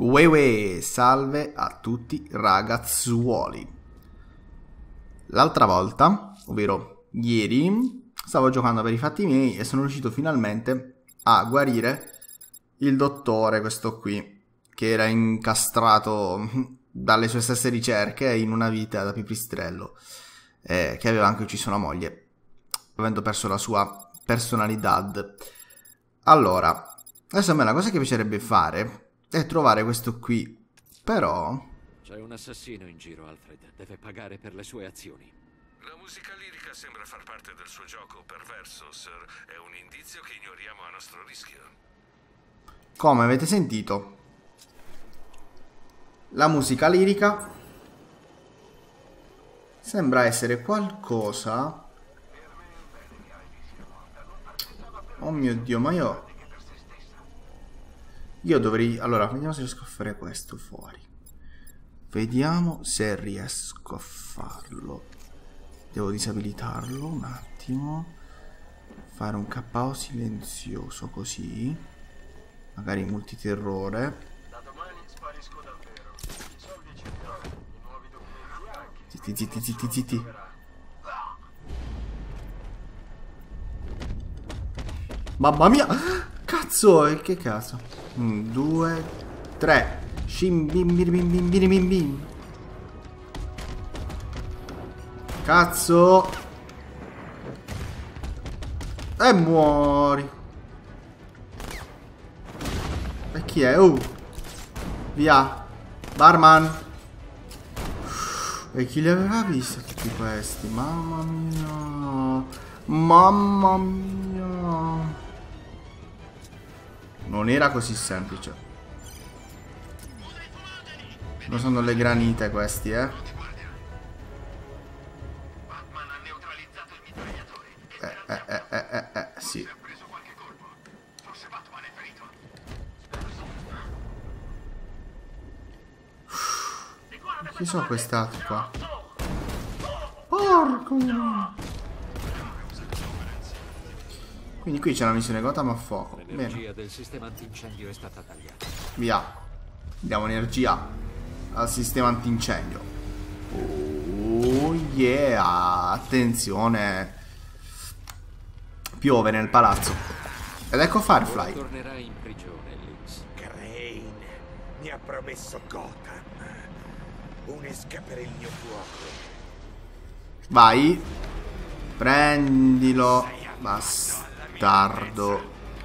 Uè, salve a tutti ragazzuoli. L'altra volta, ovvero ieri, stavo giocando per i fatti miei e sono riuscito finalmente a guarire il dottore, questo qui, che era incastrato dalle sue stesse ricerche in una vita da pipistrello, che aveva anche ucciso la moglie, avendo perso la sua personalità. Allora, adesso a me la cosa che piacerebbe fare è trovare questo qui, però... C'è un assassino in giro, Alfred. Deve pagare per le sue azioni. La musica lirica sembra far parte del suo gioco perverso, sir. È un indizio che ignoriamo a nostro rischio. Come avete sentito, la musica lirica sembra essere qualcosa... Oh mio Dio, ma io dovrei... Allora, vediamo se riesco a fare questo fuori. Vediamo se riesco a farlo. Devo disabilitarlo un attimo. Fare un KO silenzioso così. Magari multiterrore. Zitti, zitti, zitti, zitti. Mamma mia! Cazzo! Che cazzo? 1, 2, 3. Shim bim bim bim bim bim bim bim. Cazzo! E muori! E chi è? Via! Barman! E chi li aveva visti tutti questi? Mamma mia! Mamma mia! Non era così semplice. Non sono le granite questi, eh. Sì. Chi sono quest'altri qua? Porco! Quindi qui c'è una missione Gotham a fuoco. L'energia del sistema antincendio è stata tagliata. Via. Diamo energia al sistema antincendio. Oh yeah. Attenzione. Piove nel palazzo. Ed ecco Firefly. Tornerà in prigione, Lynx. Crane mi ha promesso Gotham. Un'esca per il mio fuoco. Vai. Prendilo. Bastardo.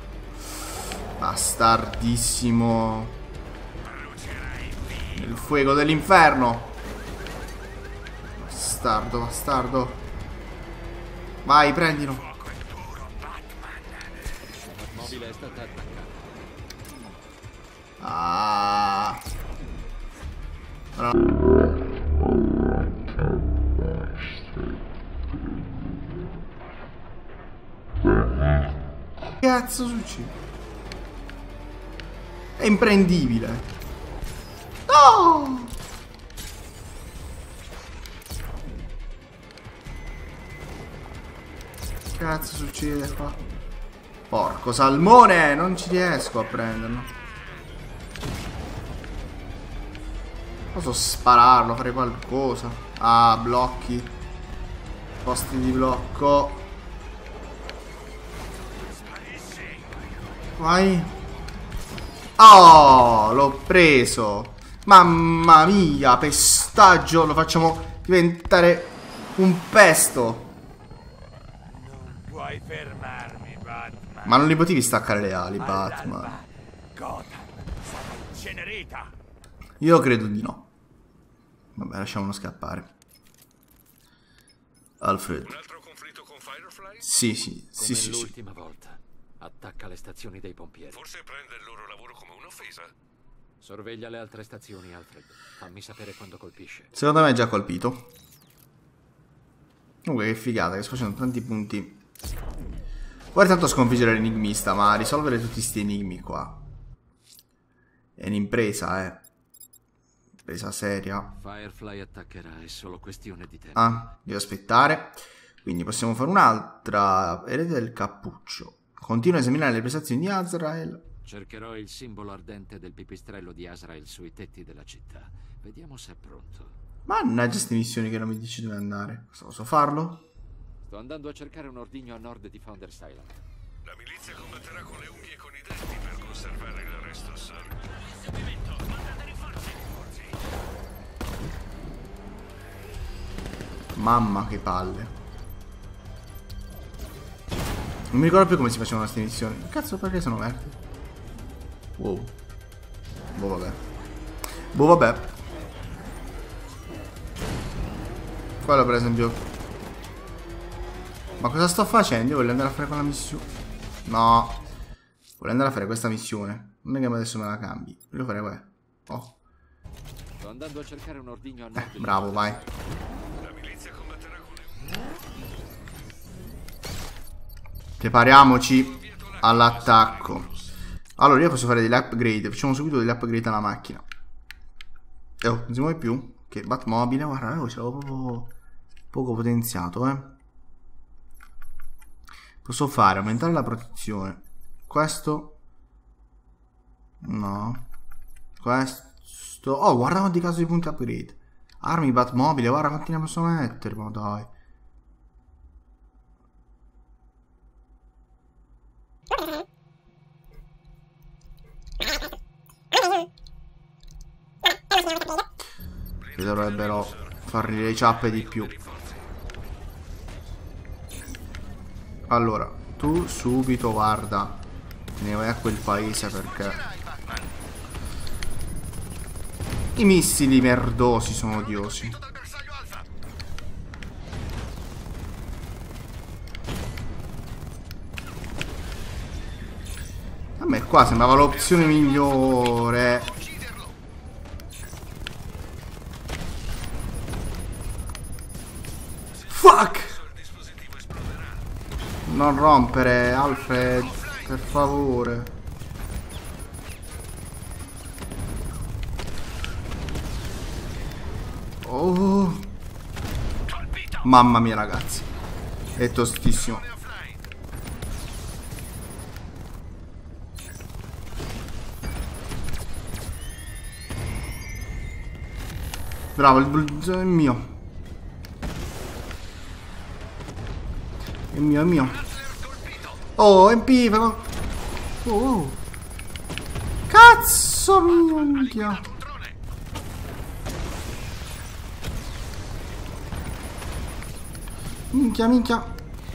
Bastardissimo. Nel fuoco dell'inferno. Bastardo, bastardo. Vai, prendilo. La mobile è stata attaccata. Ah. No. Che cazzo succede? È imprendibile. No! Che cazzo succede qua? Porco salmone! Non ci riesco a prenderlo. Posso spararlo, fare qualcosa. Ah, blocchi. Posti di blocco. Vai. Oh, l'ho preso. Mamma mia, pestaggio. Lo facciamo diventare un pesto. Non puoi fermarmi, Batman. Ma non li potevi staccare le ali, Batman? Gotham sarà incenerita. Io credo di no. Vabbè, lasciamolo scappare. Alfred. Un altro conflitto con Firefly? Sì. Come l'ultima volta. Attacca le stazioni dei pompieri. Forse prende il loro lavoro come un'offesa? Sorveglia le altre stazioni, Alfred. Fammi sapere quando colpisce. Secondo me è già colpito. Comunque che figata, che sto facendo tanti punti. Vuole tanto sconfiggere l'enigmista, ma risolvere tutti sti enigmi qua è un'impresa, Impresa seria. Firefly attaccherà, è solo questione di tempo. Ah, devo aspettare. Quindi possiamo fare un'altra. Erede del cappuccio. Continua a esaminare le prestazioni di Azrael Cercherò il simbolo ardente del pipistrello di Azrael sui tetti della città. Vediamo se è pronto. Mannaggia queste missioni che non mi dici dove andare. Posso farlo? Sto andando a cercare un ordigno a nord di Founders Island. La milizia combatterà con le unghie e con i denti per conservare il resto, sir. Mamma che palle. Non mi ricordo più come si facevano queste missioni. Cazzo, perché sono verdi? Wow. Boh vabbè. Boh vabbè. Quello per esempio. Ma cosa sto facendo? Io voglio andare a fare quella missione. No. Voglio andare a fare questa missione. Non è che adesso me la cambi. Voglio fare quella. Oh. Sto andando a cercare un ordigno a nord di Bravo, vai. La milizia combatterà con le Prepariamoci all'attacco. Allora io posso fare degli upgrade. Facciamo subito degli upgrade alla macchina. Oh, non si muove più. Che Batmobile, guarda, ce l'avevo proprio poco potenziato, Posso fare aumentare la protezione. Questo. No. Questo. Oh, guarda quanti casi di punti upgrade. Armi Batmobile, guarda quanti ne posso mettere, ma dai. Che dovrebbero fargli le ciappe di più. Allora, tu subito guarda, te ne vai a quel paese perché i missili merdosi sono odiosi. A me qua sembrava l'opzione migliore. Fuck! Non rompere, Alfred, per favore. Oh. Mamma mia, ragazzi. È tostissimo. Bravo, è mio. È mio, è mio. Oh, MP, però. Oh. Cazzo minchia. Minchia, minchia.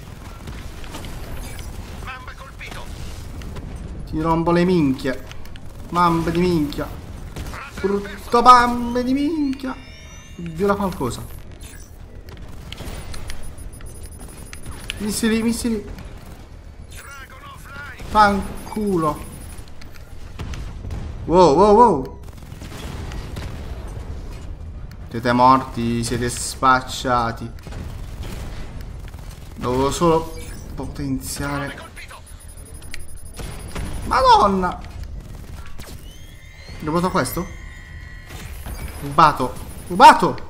Ti rompo le minchie. Mambe di minchia. Brutto mambe di minchia. Viola qualcosa. Missili, missili. Fanculo. Wow, wow, wow. Siete morti, siete spacciati. Dovevo solo potenziare. Madonna. Rubato questo? Rubato. Rubato.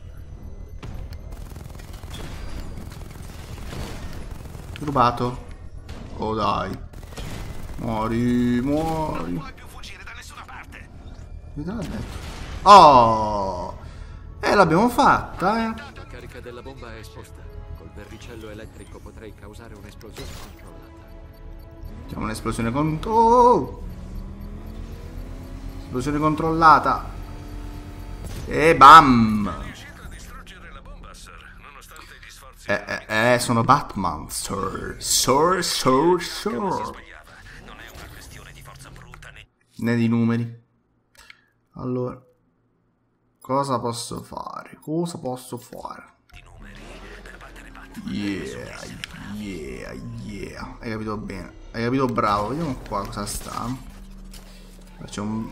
Rubato. Oh dai. Muori, muori. Non puoi più fuggire da nessuna parte. Mi te l'ha detto. Oh. L'abbiamo fatta, La carica della bomba è esposta. Col verricello elettrico potrei causare un'esplosione controllata. Facciamo un'esplosione esplosione controllata. E bam. riuscito a distruggere la bomba, sir, nonostante gli sforzi. Sono Batman, sir. Sir. Non è una questione di forza bruta Né di numeri. Allora. Cosa posso fare? Cosa posso fare? Yeah. Hai capito bene. Hai capito bravo. Vediamo qua cosa sta. Faccio un...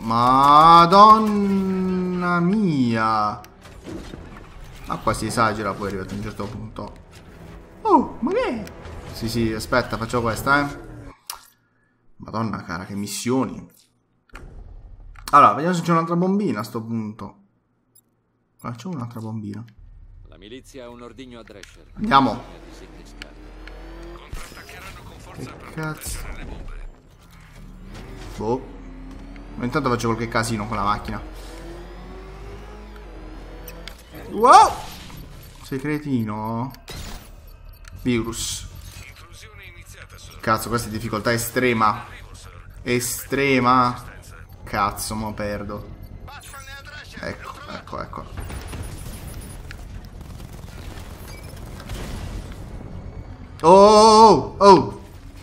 Madonna mia. Ma qua si esagera poi arrivato a un certo punto. Oh, ma che è? Sì, aspetta, faccio questa, Madonna cara, che missioni. Allora, vediamo se c'è un'altra bombina a sto punto. Faccio un'altra bombina. La milizia ha un ordigno a Drescher. Andiamo. contrattaccheranno con forza Che per cazzo. proteggere le bombe. Boh. Ma intanto faccio qualche casino con la macchina. Wow! Sei cretino? Virus. Cazzo, questa è difficoltà estrema. Estrema. Cazzo, mo perdo. Ecco, ecco, ecco. Oh, oh.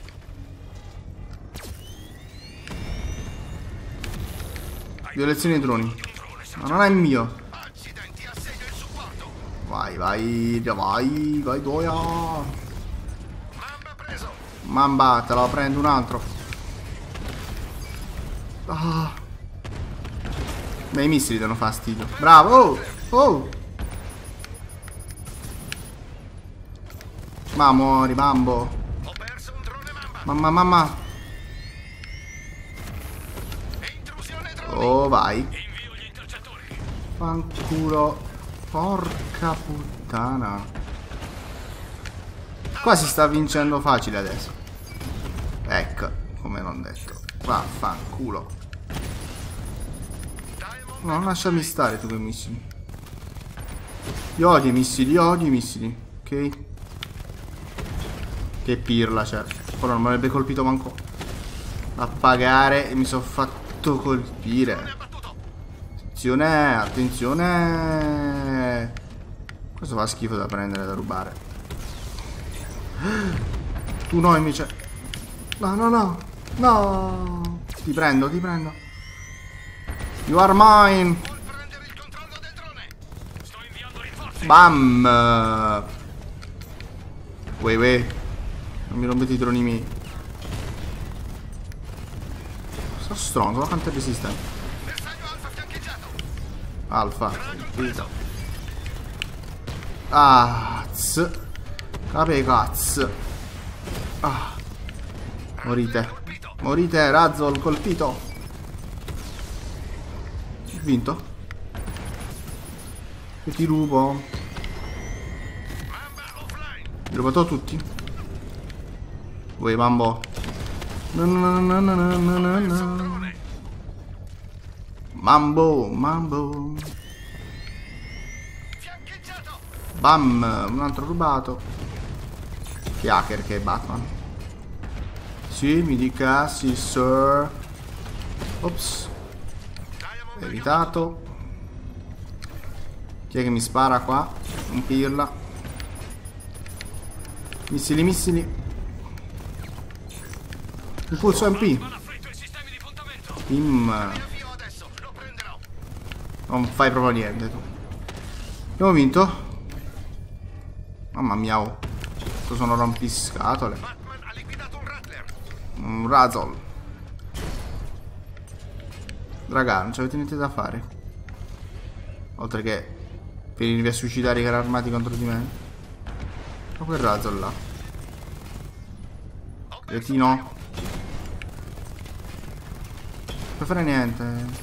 Violazione dei droni. Ma non è mio. Vai, vai, vai, vai, doia. Mamba, te la prendo un altro. Ah. Ma i missili danno fastidio. Bravo, oh, oh. Ma muori, bambo. Mamma, mamma. Oh, vai. Fanculo. Porca puttana. Qua si sta vincendo facile adesso. Ecco, come non detto. Vaffanculo. No, non lasciami stare tu con i missili. Io odio i missili, io odio i missili. Ok. Che pirla, cioè. Ora non mi avrebbe colpito manco a pagare e mi sono fatto colpire. Attenzione, attenzione. Questo fa schifo da prendere, da rubare. Tu no invece. No, no, no. No. Ti prendo, ti prendo. You are mine. Bam. Uè. Non mi rompete i droni miei. Sto stronzo, ma quanto è resistente. Alfa. Cape cazzo. Ah. Morite. Morite, Razzol colpito. Vinto. Che ti rubo. Ti rubato tutti. Vuoi bambo? No. Mambo. Bam, un altro rubato. Che hacker che è Batman. Sì, mi dica, sì, sir. Ops. Evitato. Chi è che mi spara qua? Un pirla. Missili. Impulso MP. Non fai proprio niente tu. Abbiamo vinto. Mamma mia, oh. Sono rompiscatole. Un Razzol. Raga, non c'avete niente da fare. Oltre che venirvi a suicidare i carri armati contro di me. Ma quel Razzol là. Cretino. Non puoi fare niente.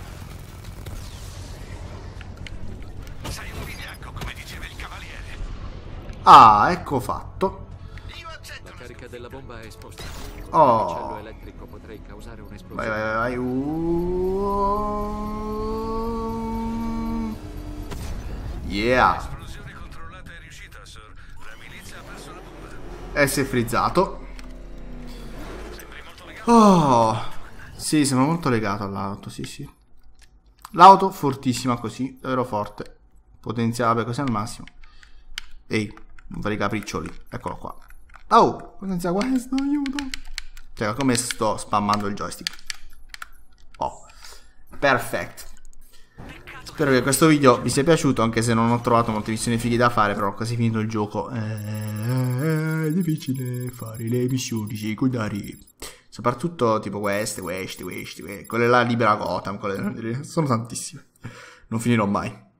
Ah, ecco fatto. La carica della bomba è esposta. Oh. Il uccello elettrico potrei causare un'esplosione. Vai. Yeah. L'esplosione controllata è riuscita, sir. La milizia ha perso la bomba. E si è frizzato. Oh. Sì, sembra molto legato all'auto, sì. L'auto fortissima così, davvero forte. Potenziale così al massimo. Ehi, non fare i capriccioli. Eccolo qua. Oh, potenzia questo, aiuto. Cioè, come sto spammando il joystick. Oh, perfetto. Spero che questo video vi sia piaciuto, anche se non ho trovato molte missioni fighe da fare, però quasi finito il gioco è difficile fare le missioni secondari. Soprattutto tipo queste, quelle là libera Gotham, sono tantissime. Non finirò mai.